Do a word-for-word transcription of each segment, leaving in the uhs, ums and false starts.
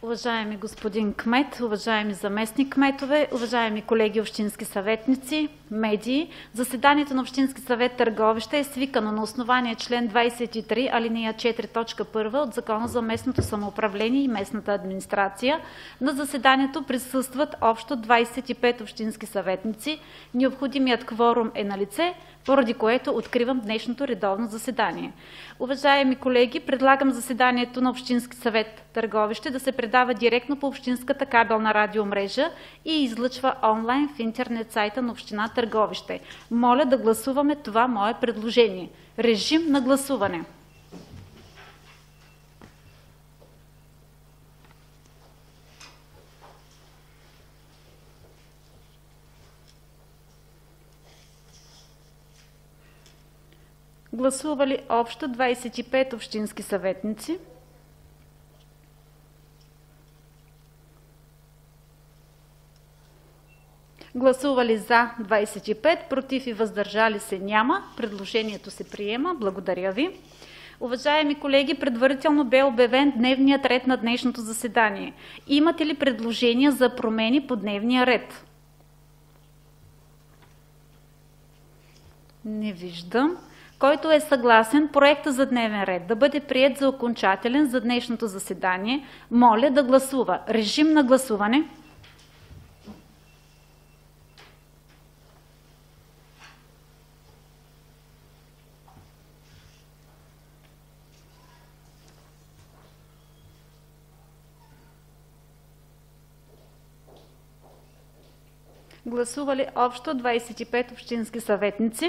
Уважаеми господин кмет, уважаеми заместник кметове, уважаеми колеги общински съветници, медии, заседанието на Общински съвет Търговище е свикано на основание член двадесет и три, алинея четири, точка първа от Закона за местното самоуправление и местната администрация. На заседанието присъстват общо двадесет и пет общински съветници. Необходимият кворум е налице, поради което откривам днешното редовно заседание. Уважаеми колеги, предлагам заседанието на Общински съвет Търговище да се предава директно по общинската кабелна радиомрежа и излъчва онлайн в интернет сайта на община Търговище. Моля да гласуваме това мое предложение. Режим на гласуване. Гласували общо двадесет и пет общински съветници. Гласували за двадесет и пет, против и въздържали се няма. Предложението се приема. Благодаря ви. Уважаеми колеги, предварително бе обявен дневният ред на днешното заседание. Имате ли предложения за промени по дневния ред? Не виждам. Който е съгласен проекта за дневен ред да бъде приет за окончателен за днешното заседание, моля да гласува. Режим на гласуване. Гласували общо двадесет и пет общински съветници.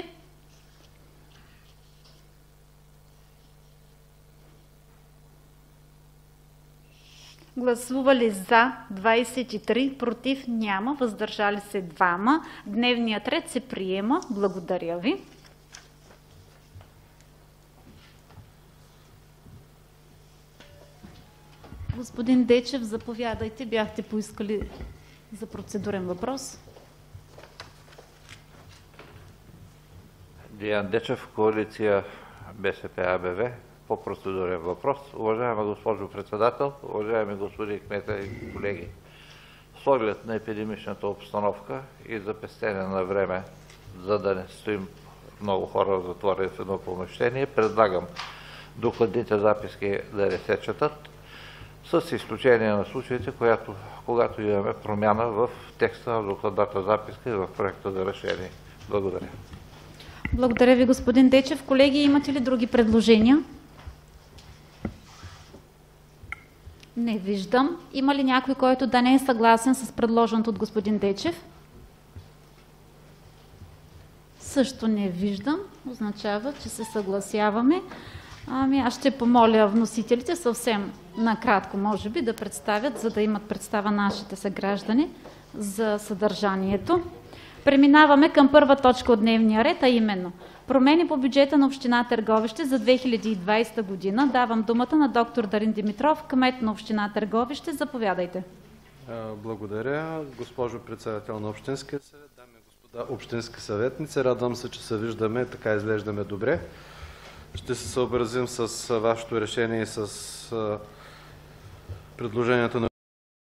Гласували за двадесет и три, против няма, въздържали се двама. Дневният ред се приема. Благодаря ви. Господин Дечев, заповядайте. Бяхте поискали за процедурен въпрос. Диан Дечев, коалиция БСП АБВ. По процедурен въпрос. Уважаема госпожо председател, уважаеми господин кмета и колеги, с оглед на епидемичната обстановка и за пестене на време, за да не стоим много хора затворени в едно помещение, предлагам докладните записки да не се четат, с изключение на случаите, когато, когато имаме промяна в текста на докладната записка и в проекта за решение. Благодаря. Благодаря ви, господин Дечев. Колеги, имате ли други предложения? Не виждам. Има ли някой, който да не е съгласен с предложеното от господин Дечев? Също не виждам. Означава, че се съгласяваме. Ами, аз ще помоля вносителите съвсем накратко, може би, да представят, за да имат представа нашите съграждани за съдържанието. Преминаваме към първа точка от дневния ред, а именно промени по бюджета на община Търговище за две хиляди и двадесета година. Давам думата на доктор Дарин Димитров, кмет на община Търговище. Заповядайте. Благодаря, госпожо председател на Общинския съвет, дами и господа общински съветници. Радвам се, че се виждаме, така изглеждаме добре. Ще се съобразим с вашето решение и с предложението на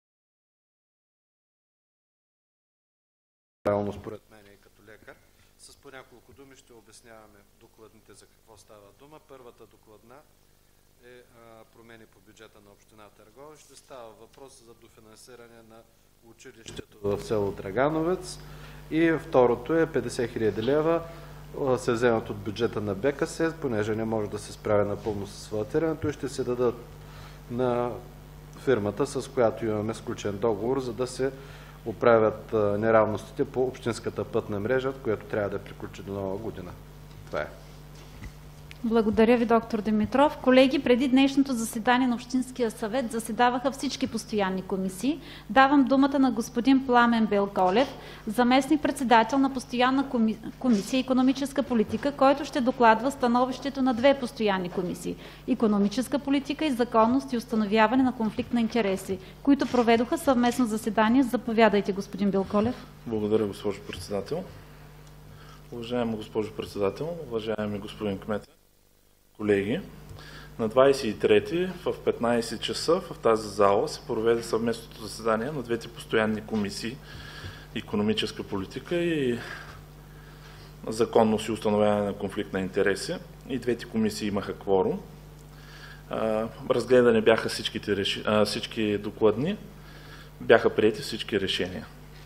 правилно според мен и като лекар. С по няколко думи ще обясняваме докладните за какво става дума. Първата докладна е а, промени по бюджета на община Търговище. Става въпрос за дофинансиране на училището в село Драгановец. И второто е петдесет хиляди лева се вземат от бюджета на БКС, понеже не може да се справя напълно с асфалтирането и ще се дадат на фирмата, с която имаме сключен договор, за да се оправят неравностите по общинската пътна мрежа, която трябва да приключи до нова година. Това е. Благодаря ви, доктор Димитров. Колеги, преди днешното заседание на Общинския съвет заседаваха всички постоянни комисии. Давам думата на господин Пламен Белколев, заместник-председател на постоянна комисия икономическа политика, който ще докладва становището на две постоянни комисии – икономическа политика и законност и установяване на конфликт на интереси, които проведоха съвместно заседание. Заповядайте, господин Белколев. Благодаря, госпожо председател. Уважаема госпожо председател, уважаеми господин кмет, колеги, На двадесет и трети в петнадесет часа в тази зала се проведе съвместното заседание на двете постоянни комисии икономическа политика и законност и установяване на конфликт на интереси. И двете комисии имаха кворум. Разгледани бяха всичките, всички докладни, бяха приети всички решения.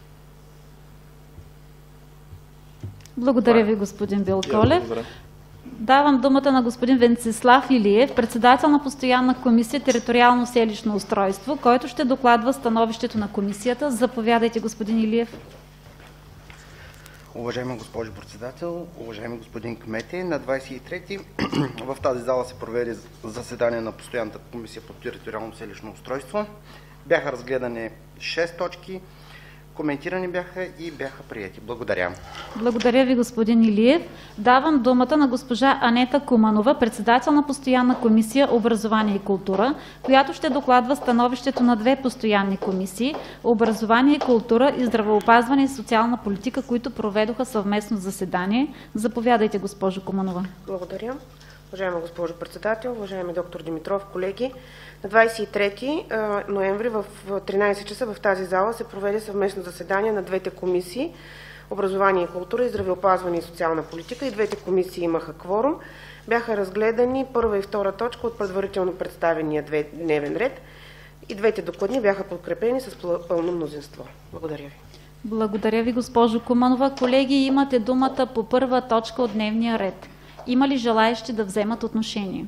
Благодаря ви, господин Билколев. Давам думата на господин Венцислав Илиев, председател на постоянна комисия Териториално селищно устройство, който ще докладва становището на комисията. Заповядайте, господин Илиев. Уважаема госпожо председател, уважаеми господин кмете, на двадесет и трети в тази зала се проведе заседание на постоянната комисия по териториално селищно устройство. Бяха разгледани шест точки, коментирани бяха и бяха приети. Благодаря. Благодаря ви, господин Илиев. Давам думата на госпожа Анета Куманова, председател на постоянна комисия Образование и култура, която ще докладва становището на две постоянни комисии Образование и култура и Здравеопазване и социална политика, които проведоха съвместно заседание. Заповядайте, госпожо Куманова. Благодаря. Уважаема госпожо председател, уважаеми доктор Димитров, колеги, на двадесет и трети ноември в тринадесет часа в тази зала се проведе съвместно заседание на двете комисии Образование и култура и Здравеопазване и социална политика. И двете комисии имаха кворум. Бяха разгледани първа и втора точка от предварително представения дневен ред и двете докладни бяха подкрепени с пълно мнозинство. Благодаря ви. Благодаря ви, госпожо Куманова. Колеги, имате думата по първа точка от дневния ред. Има ли желаещи да вземат отношение?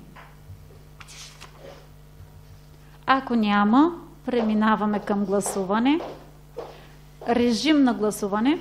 Ако няма, преминаваме към гласуване. Режим на гласуване.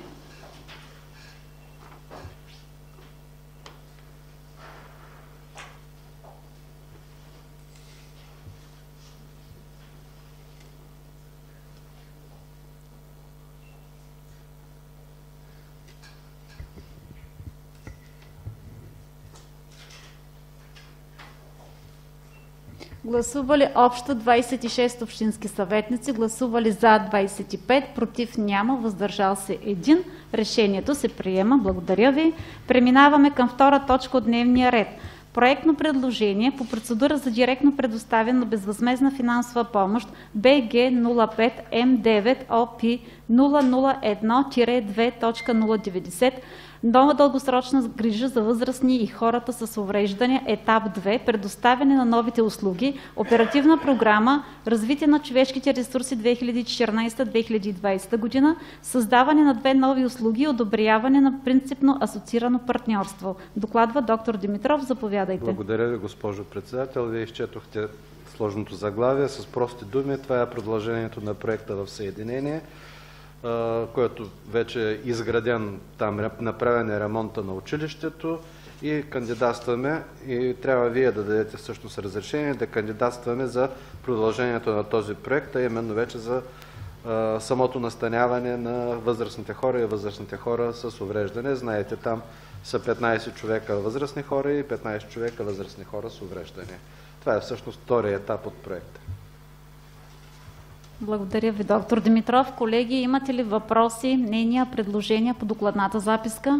Гласували общо двадесет и шест общински съветници, гласували за двадесет и пет, против няма, въздържал се един. Решението се приема. Благодаря ви. Преминаваме към втора точка от дневния ред. Проектно предложение по процедура за директно предоставяне на безвъзмездна финансова помощ Б Г нула пет М девет О П нула нула едно две точка нула деветдесет нова дългосрочна грижа за възрастни и хората с увреждания, етап две, предоставяне на новите услуги, оперативна програма, развитие на човешките ресурси две хиляди и четиринадесета - две хиляди и двадесета година, създаване на две нови услуги и одобряване на принципно асоциирано партньорство. Докладва доктор Димитров. Заповядайте. Благодаря ви, госпожо председател. Вие изчетохте сложното заглавие. С прости думи, това е продължението на проекта в съединение, който вече е изграден, там направен е ремонта на училището и кандидатстваме, и трябва вие да дадете всъщност разрешение да кандидатстваме за продължението на този проект, а именно вече за а, самото настаняване на възрастните хора и възрастните хора с увреждане. Знаете, там са петнадесет човека възрастни хора и петнадесет човека възрастни хора с увреждане. Това е всъщност втория етап от проекта. Благодаря ви, доктор Димитров. Колеги, имате ли въпроси, мнения, предложения по докладната записка?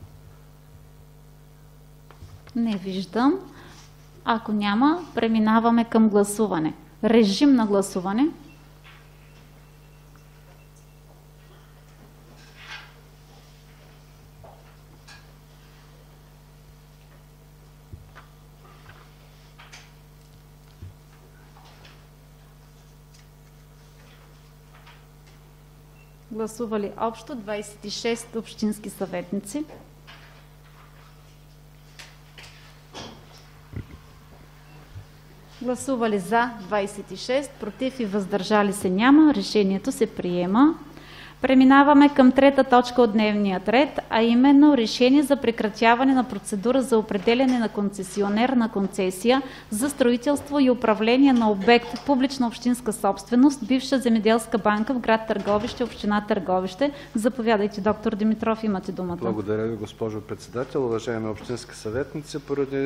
Не виждам. Ако няма, преминаваме към гласуване. Режим на гласуване. Гласували общо двадесет и шест общински съветници. Гласували за двадесет и шест, против и въздържали се няма. Решението се приема. Преминаваме към трета точка от дневния ред, а именно решение за прекратяване на процедура за определяне на концесионер на концесия за строителство и управление на обект публична общинска собственост, бивша земеделска банка в град Търговище, община Търговище. Заповядайте, доктор Димитров, имате думата. Благодаря ви, госпожо председател. Уважаеми общински съветници, поради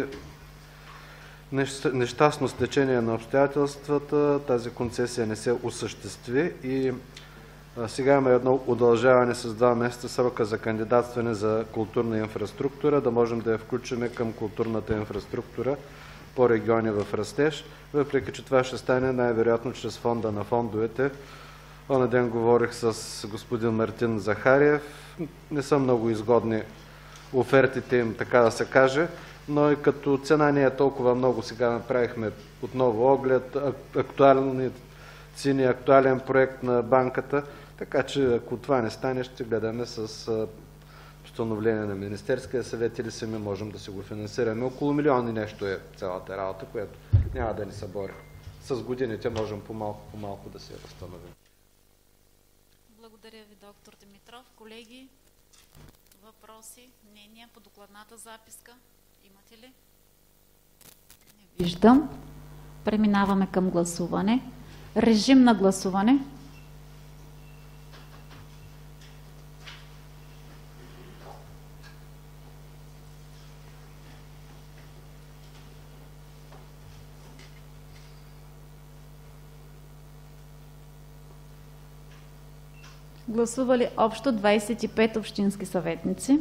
нещастно стечение на обстоятелствата тази концесия не се осъществи и сега има едно удължаване с два месеца срока за кандидатстване за културна инфраструктура, да можем да я включим към културната инфраструктура по региони в растеж, въпреки че това ще стане най-вероятно чрез фонда на фондовете. Онзи ден говорих с господин Мартин Захариев. Не са много изгодни офертите им, така да се каже, но и като цена не е толкова много. Сега направихме отново оглед, актуални цени, актуален проект на банката, така че ако това не стане, ще гледаме с постановление на Министерския съвет или сами можем да си го финансираме. Около милион и нещо е цялата работа, което няма да ни събори. С годините можем по-малко по-малко да се възстановим. Благодаря ви, доктор Димитров. Колеги, въпроси, мнения по докладната записка имате ли? Не виждам. Преминаваме към гласуване. Режим на гласуване. Гласували общо двадесет и пет общински съветници.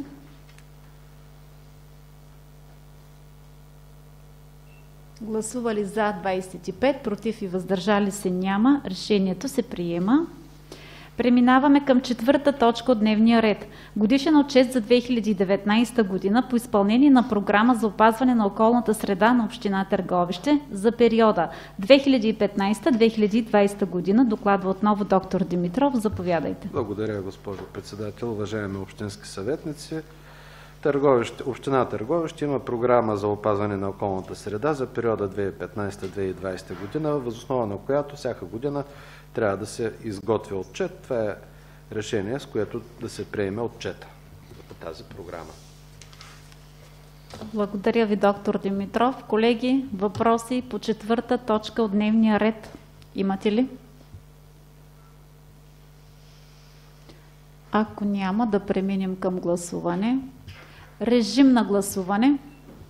Гласували за двадесет и пет, против и въздържали се няма. Решението се приема. Преминаваме към четвърта точка от дневния ред. Годишен отчет за две хиляди и деветнадесета година по изпълнение на програма за опазване на околната среда на община Търговище за периода две хиляди и петнадесета до две хиляди и двадесета година. Докладва отново доктор Димитров. Заповядайте. Благодаря, госпожо председател. Уважаеми общински съветници, Търговище, община Търговище има програма за опазване на околната среда за периода две хиляди и петнадесета до две хиляди и двадесета година, въз основа на която всяка година трябва да се изготвя отчет. Това е решение, с което да се приеме отчета по тази програма. Благодаря ви, доктор Димитров. Колеги, въпроси по четвърта точка от дневния ред имате ли? Ако няма, да преминем към гласуване. Режим на гласуване.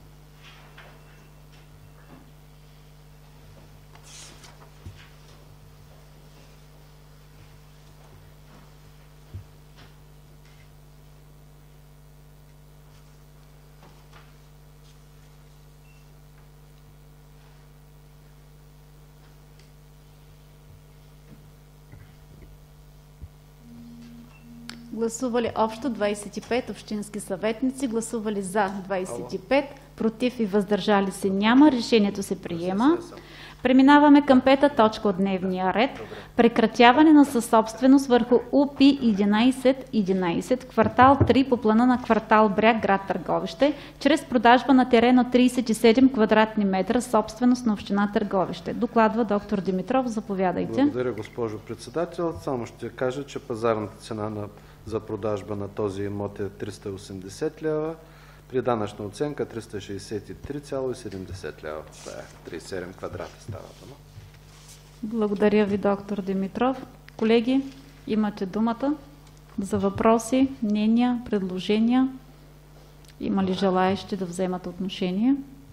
Гласували общо двадесет и пет общински съветници, гласували за двадесет и пет, против и въздържали се няма. Решението се приема. Преминаваме към пета точка от дневния ред. Прекратяване на съсобственост върху У Пи единадесет единадесет, квартал три по плана на квартал Бряг, град Търговище, чрез продажба на терен от тридесет и седем квадратни метра, собственост на община Търговище. Докладва доктор Димитров. Заповядайте. Благодаря, госпожо председател. Само ще кажа, че пазарната цена на за продажба на този имот е триста и осемдесет лева, при данъчна оценка триста шестдесет и три цяло и седемдесет лева. Това е тридесет и седем квадрата става дума. Благодаря ви, доктор Димитров. Колеги, имате думата за въпроси, мнения, предложения. Има ли желаещи да вземат отношение?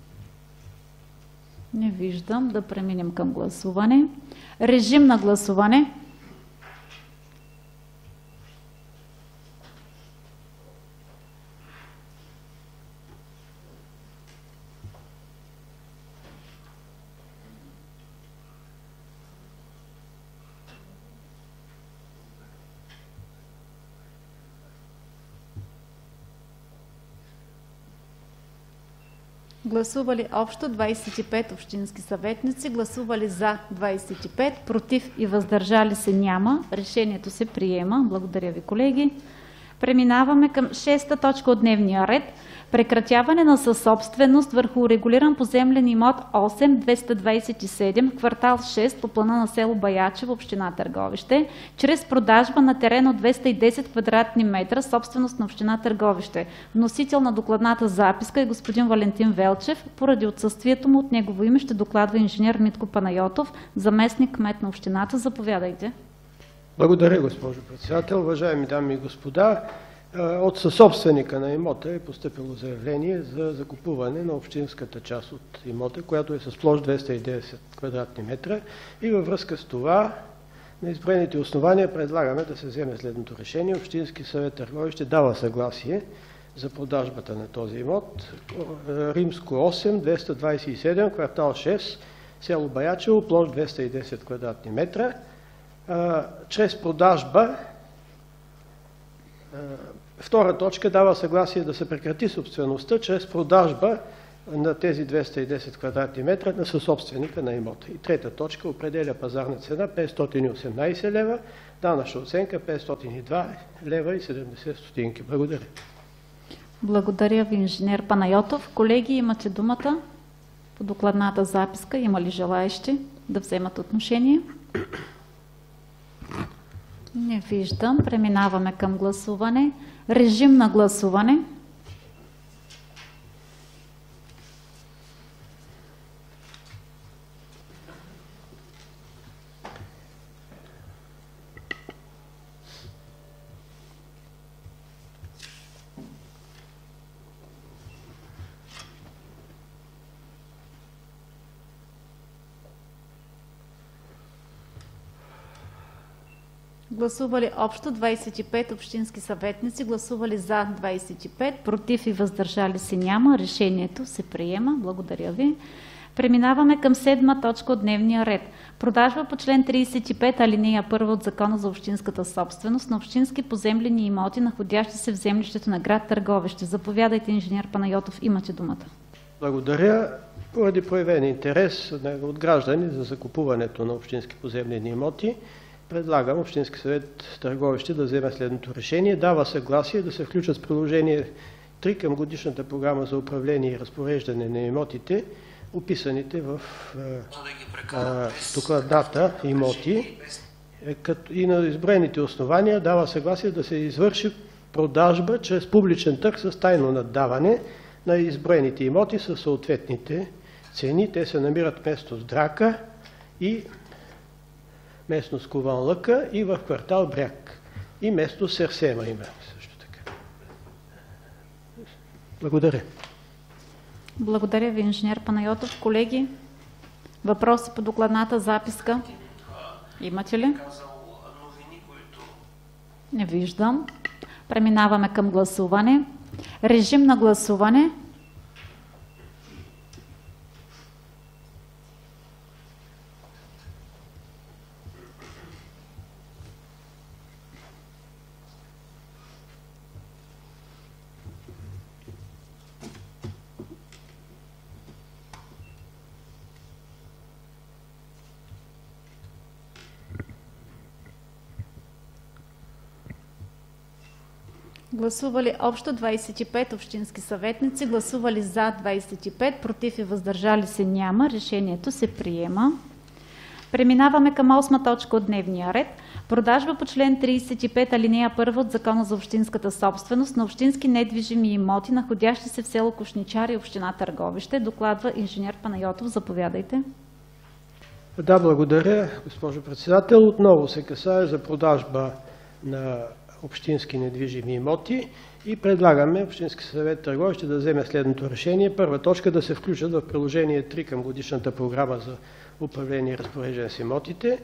Не виждам. Да преминем към гласуване. Режим на гласуване. Гласували общо двадесет и пет общински съветници, гласували за двадесет и пет, против и въздържали се няма. Решението се приема. Благодаря ви, колеги. Преминаваме към шеста точка от дневния ред. Прекратяване на съсобственост върху регулиран поземлен имот осем двеста двадесет и седем, квартал шест по плана на село Баячево, община Търговище, чрез продажба на терен от двеста и десет квадратни метра, собственост на община Търговище. Носител на докладната записка е господин Валентин Велчев. Поради отсъствието му от негово име ще докладва инженер Митко Панайотов, заместник кмет на общината. Заповядайте. Благодаря, госпожо председател. Уважаеми дами и господа, от съсобственика на имота е постъпило заявление за закупуване на общинската част от имота, която е с площ двеста и десет квадратни метра, и във връзка с това на изброените основания предлагаме да се вземе следното решение. Общински съвет Търговище дава съгласие за продажбата на този имот. Римско осем, двеста двадесет и седем, квартал шест, село Баячево, площ двеста и десет квадратни метра. Чрез продажба, втора точка, дава съгласие да се прекрати собствеността чрез продажба на тези двеста и десет квадратни метра на съсобственика на имота. И трета точка, определя пазарна цена петстотин и осемнадесет лева, данъчна оценка петстотин и два лева и седемдесет стотинки. Благодаря. Благодаря ви, инженер Панайотов. Колеги, имате думата по докладната записка. Има ли желаещи да вземат отношение? Не виждам. Преминаваме към гласуване. Режим на гласуване. Гласували общо двадесет и пет общински съветници, гласували за двадесет и пет, против и въздържали се няма. Решението се приема. Благодаря ви. Преминаваме към седма точка от дневния ред. Продажба по член тридесет и пет, алинея първа от Закона за общинската собственост на общински поземлени имоти, находящи се в землището на град Търговище. Заповядайте, инженер Панайотов, имате думата. Благодаря. Поради проявен интерес от граждани за закупуването на общински поземлени имоти, предлагам Общински съвет Търговище да вземе следното решение. Дава съгласие да се включат с приложение три към годишната програма за управление и разпореждане на имотите, описаните в а, докладната имоти, като и на изброените основания дава съгласие да се извърши продажба чрез публичен търг с тайно наддаване на изброените имоти със съответните цени. Те се намират место с Драка и местност Кован Лъка и в квартал Бряг. И место Серсема има също така. Благодаря. Благодаря ви, инженер Панайотов. Колеги, въпроси по докладната записка? Имате ли? Не виждам. Преминаваме към гласуване. Режим на гласуване. Гласували общо двадесет и пет общински съветници, гласували за двадесет и пет, против и въздържали се няма. Решението се приема. Преминаваме към осма точка от дневния ред. Продажба по член тридесет и пет, алинея първа от Закона за общинската собственост на общински недвижими имоти, находящи се в село Кошничар и община Търговище. Докладва инженер Панайотов. Заповядайте. Да, благодаря, госпожо председател. Отново се касае за продажба на общински недвижими имоти и предлагаме Общински съвет Търговище да вземе следното решение. Първа точка, да се включат в приложение три към годишната програма за управление и разпореждане с имотите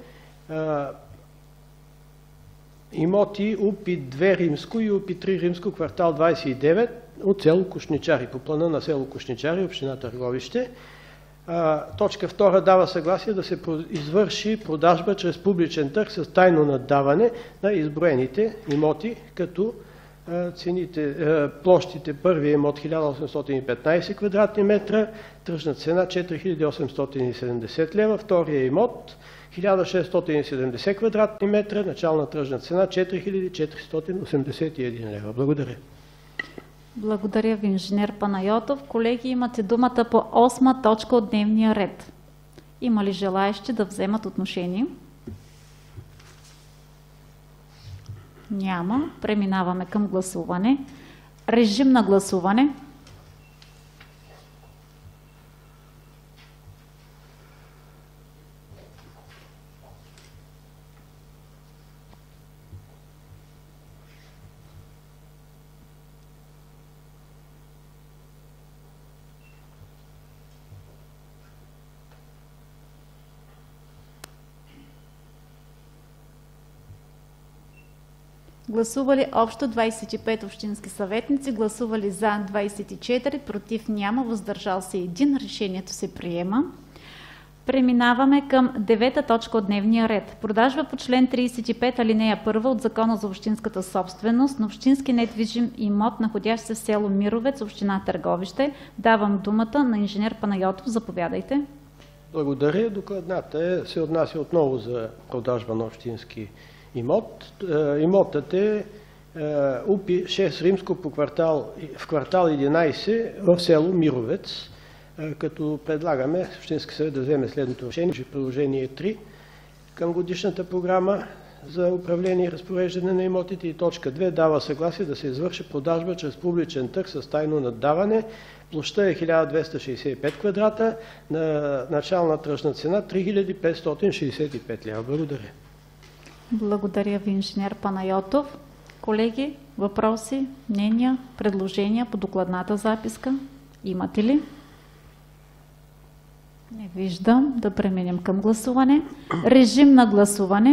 имоти УПИ две Римско и УПИ три Римско, квартал двадесет и девет от село Кошничари, по плана на село Кошничари, община Търговище. Точка втора, дава съгласие да се извърши продажба чрез публичен търг с тайно наддаване на изброените имоти, като цените, площите, първия имот хиляда осемстотин и петнадесет квадратни метра, тръжна цена четири хиляди осемстотин и седемдесет лева, втория имот хиляда шестстотин и седемдесет квадратни метра, начална тръжна цена четири хиляди четиристотин осемдесет и един лева. Благодаря. Благодаря ви, инженер Панайотов. Колеги, имате думата по осма точка от дневния ред. Има ли желаещи да вземат отношение? Няма. Преминаваме към гласуване. Режим на гласуване. Гласували общо двадесет и пет общински съветници, гласували за двадесет и четири, против няма, въздържал се един. Решението се приема. Преминаваме към девета точка от дневния ред. Продажба по член тридесет и пет алинея първа от Закона за общинската собственост на общински недвижим имот, находящ се в село Мировец, община Търговище. Давам думата на инженер Панайотов. Заповядайте. Благодаря. Докладната се отнася отново за продажба на общински имот. Имотът е УПИ шест Римско по квартал, в квартал единадесет в село Мировец, като предлагаме Общински съвет да вземе следното решение, че приложение три към годишната програма за управление и разпореждане на имотите и точка две дава съгласие да се извърши продажба чрез публичен търг с тайно наддаване. Площта е хиляда двеста шейсет и пет квадрата, на начална тръжна цена три хиляди петстотин шейсет и пет лева. Благодаря. Благодаря ви, инженер Панайотов. Колеги, въпроси, мнения, предложения по докладната записка имате ли? Не виждам. Да преминем към гласуване. Режим на гласуване.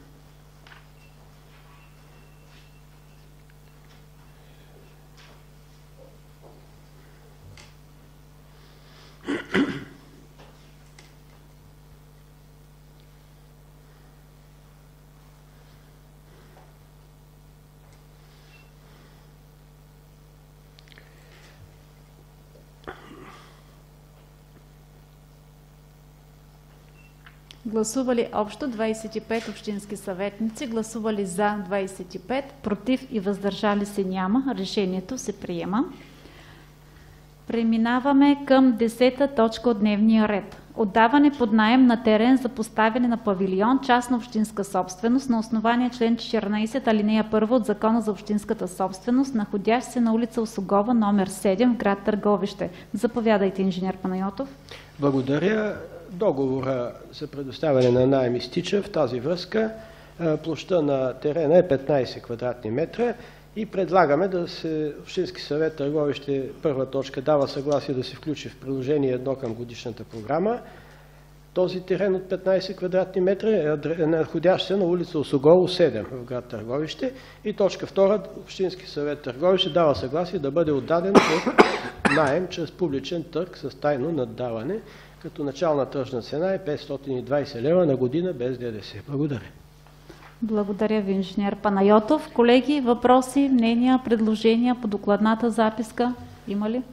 Гласували общо двадесет и пет общински съветници, гласували за двадесет и пет, против и въздържали се няма. Решението се приема. Преминаваме към десета точка от дневния ред. Отдаване под наем на терен за поставяне на павилион, частна общинска собственост на основание член четиринадесет алинея първа от Закона за общинската собственост, находящ се на улица Осогова, номер седем в град Търговище. Заповядайте, инженер Панайотов. Благодаря. Договора за предоставяне на наем изтича. В тази връзка площта на терена е петнадесет квадратни метра и предлагаме да се Общински съвет Търговище, първа точка, дава съгласие да се включи в приложение едно към годишната програма. Този терен от петнадесет квадратни метра е находящ се на улица Осогово седем в град Търговище. И точка втора, Общински съвет Търговище дава съгласие да бъде отдаден под наем чрез публичен търг с тайно наддаване, като начална тръжна цена е петстотин и двадесет лева на година без ДДС. Благодаря. Благодаря ви, инженер Панайотов. Колеги, въпроси, мнения, предложения по докладната записка има ли?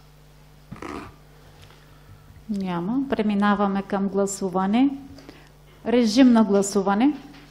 Няма. Преминаваме към гласуване. Режим на гласуване.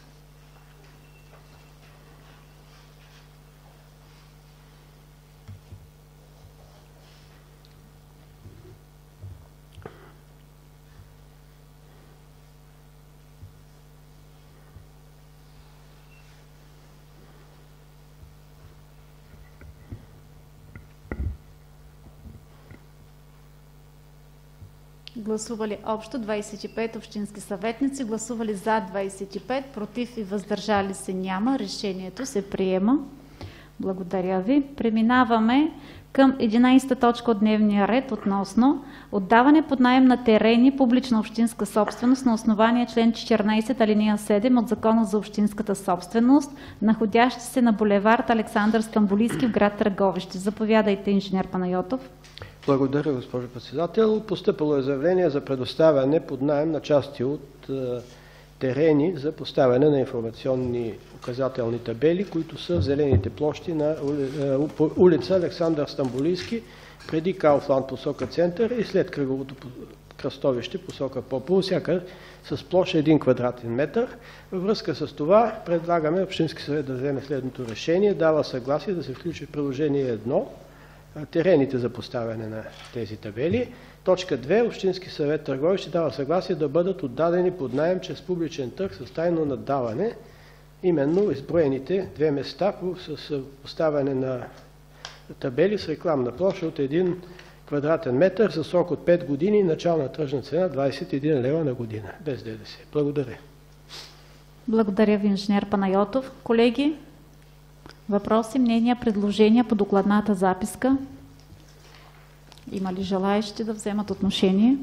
Гласували общо двадесет и пет общински съветници, гласували за двадесет и пет, против и въздържали се няма. Решението се приема. Благодаря ви. Преминаваме към единадесета точка от дневния ред относно отдаване под наем на терени публична общинска собственост на основание член четиринадесет алинея седем от Закона за общинската собственост, находящи се на булевард Александър Стамболийски в град Търговище. Заповядайте, инженер Панайотов. Благодаря, госпожо председател. Постъпило е заявление за предоставяне под наем на части от е, терени за поставяне на информационни указателни табели, които са в зелените площи на улица Александър Стамболийски, преди Кауфланд посока център и след кръговото кръстовище посока Попово, всяка с площ един квадратен метър. Във връзка с това предлагаме Общински съвет да вземе следното решение. Дава съгласие да се включи в приложение едно терените за поставяне на тези табели. Точка две. Общински съвет Търговище дава съгласие да бъдат отдадени под наем чрез публичен търг с тайно наддаване, именно изброените две места с поставяне на табели с рекламна площ от един квадратен метър за срок от пет години и начална тръжна цена двадесет и един лева на година, без ДДС. Благодаря. Благодаря ви, инженер Панайотов. Колеги, въпроси, мнения, предложения по докладната записка? Има ли желаещи да вземат отношение?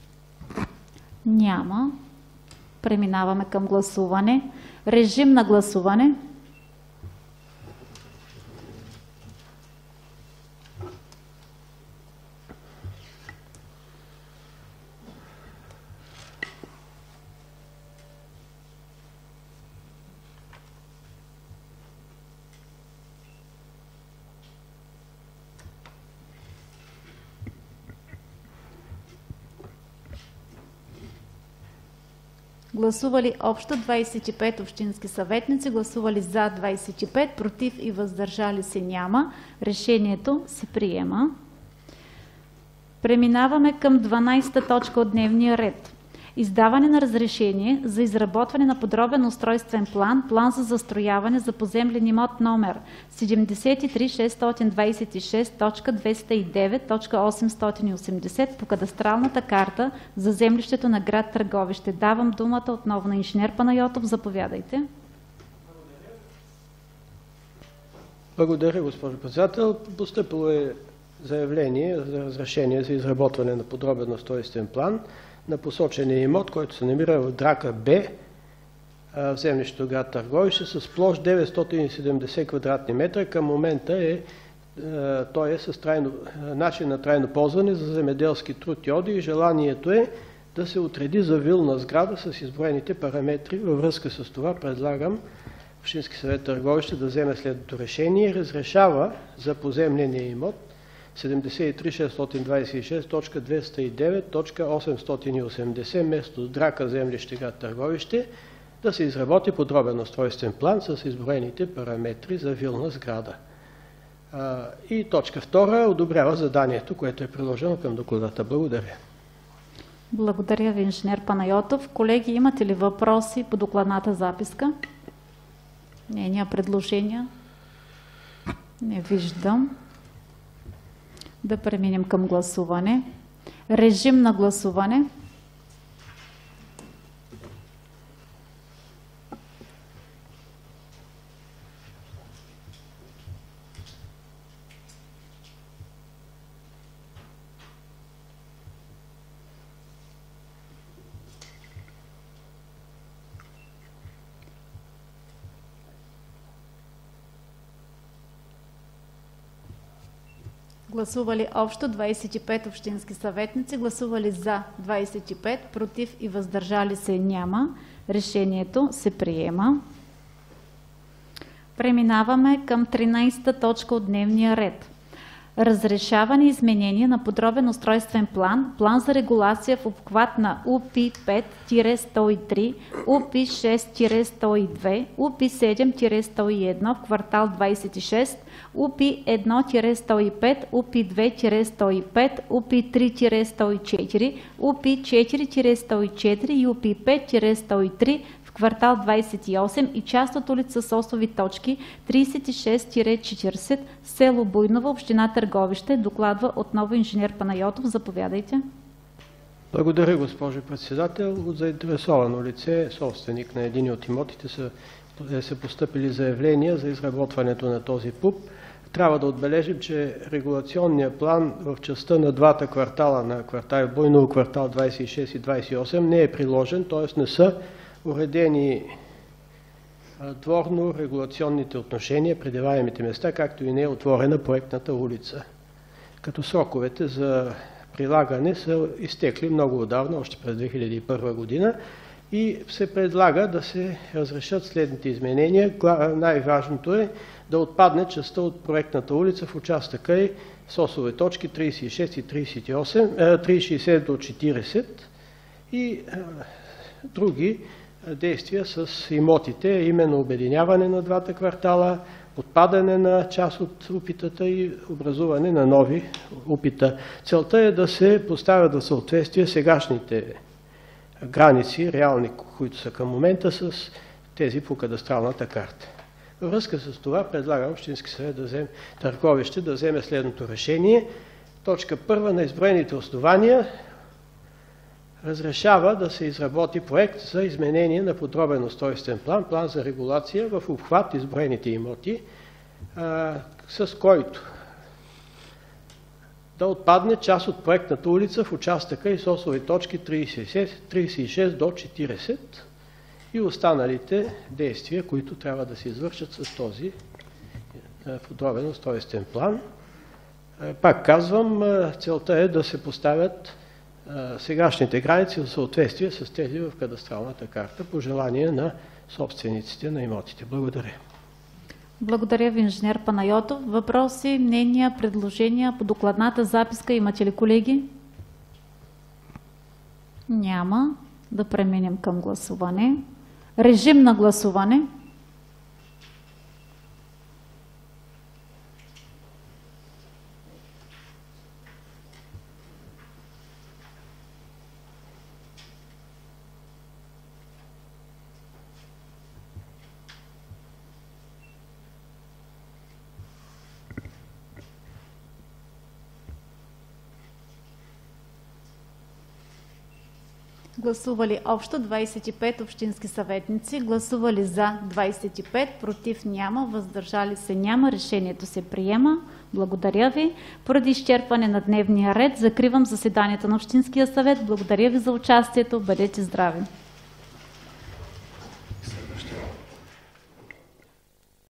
Няма. Преминаваме към гласуване. Режим на гласуване. Гласували общо двадесет и пет общински съветници, гласували за двадесет и пет, против и въздържали се няма. Решението се приема. Преминаваме към дванадесета точка от дневния ред. Издаване на разрешение за изработване на подробен устройствен план, план за застрояване за поземлен имот номер седемдесет и три шестстотин двадесет и шест точка двеста и девет точка осемстотин и осемдесет по кадастралната карта за землището на град Търговище. Давам думата отново на инженер Панайотов. Заповядайте. Благодаря, госпожо председател. Постъпило е заявление за разрешение за изработване на подробен устройствен план на посочения имот, който се намира в Драка Б, в землището град Търговище, с площ деветстотин и седемдесет квадратни метра. Към момента е, той е с трайно, начин на трайно ползване за земеделски труд и отдих. Желанието е да се отреди за вилна сграда с изброените параметри. Във връзка с това предлагам Общински съвет Търговище да вземе следното решение. Разрешава за поземления имот седемдесет и три шестстотин двадесет и шест точка двеста и девет точка осемстотин и осемдесет место Драка землище град Търговище да се изработи подробен устройствен план с изброените параметри за вилна сграда. И точка втора одобрява заданието, което е приложено към докладата. Благодаря. Благодаря ви, инженер Панайотов. Колеги, имате ли въпроси по докладната записка? Мнения, предложения? Не виждам. Да преминем към гласуване. Режим на гласуване. Гласували общо двадесет и пет общински съветници, гласували за двадесет и пет, против и въздържали се няма. Решението се приема. Преминаваме към тринадесета точка от дневния ред. Разрешаване и изменение на подробен устройствен план, план за регулация в обхват на У Пи пет сто и три, У Пи шест сто и две, У Пи седем сто и едно в квартал двадесет и шест, У Пи едно сто и пет, У Пи две сто и пет, У Пи три сто и четири, У Пи четири сто и четири и У Пи пет сто и три в квартал двадесет и осем и част от улица Сосови точки тридесет и шест четиридесет, село Буйново, община Търговище. Докладва отново инженер Панайотов. Заповядайте. Благодаря, госпожо председател. От заинтересовано лице, собственик на един от имотите, са, са постъпили заявления за изработването на този ПУП. Трябва да отбележим, че регулационният план в частта на двата квартала, на квартал Буйново, квартал двадесет и шест и двадесет и осем, не е приложен, т.е. не са уредени дворно-регулационните отношения, предаваемите места, както и не е отворена проектната улица. Като сроковете за прилагане са изтекли много отдавна, още през две хиляди и първа година, и се предлага да се разрешат следните изменения. Най-важното е да отпадне частта от проектната улица в участъка и Сосови точки тридесет и шест и тридесет и осем, тридесет и шест до четиридесет и други действия с имотите, именно обединяване на двата квартала, отпадане на част от упитата и образуване на нови упита. Целта е да се поставят в съответствие сегашните граници, реални, които са към момента, с тези по кадастралната карта. Във връзка с това предлагам Общински съвет да вземе, Търговище да вземе следното решение. Точка първа на изброените основания разрешава да се изработи проект за изменение на подробен устройствен план, план за регулация в обхват изброените имоти, а, с който да отпадне част от проектната улица в участъка и Сосови точки тридесет и шест до четиридесет и останалите действия, които трябва да се извършат с този подробен устройствен план. Пак казвам, целта е да се поставят сегашните граници в съответствие с тези в кадастралната карта по желание на собствениците на имотите. Благодаря. Благодаря ви, инженер Панайотов. Въпроси, мнения, предложения по докладната записка имате ли, колеги? Няма. да преминем към гласуване. Режим на гласуване. Гласували общо двадесет и пет общински съветници, гласували за двадесет и пет, против няма, въздържали се няма. Решението се приема. Благодаря ви. Поради изчерпване на дневния ред, закривам заседанието на Общинския съвет. Благодаря ви за участието. Бъдете здрави!